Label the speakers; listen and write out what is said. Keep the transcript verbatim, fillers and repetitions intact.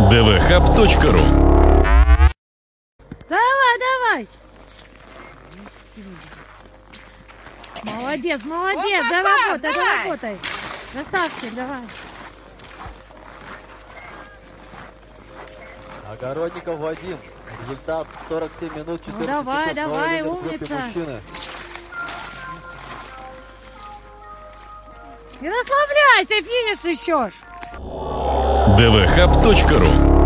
Speaker 1: дэ вэ хаб точка ру.
Speaker 2: Давай, давай. Молодец, молодец.
Speaker 3: Опа,
Speaker 2: Доработай,
Speaker 3: давай.
Speaker 2: доработай. Красавчик, давай.
Speaker 4: Огородников Вадим. Результат сорок семь минут четырнадцать
Speaker 2: Ну, давай,
Speaker 4: секунд.
Speaker 2: давай,
Speaker 4: Новый лидер в группе
Speaker 2: умница.
Speaker 4: мужчины.
Speaker 2: Не расслабляйся, финиш еще.
Speaker 1: дэ вэ хаб точка ру.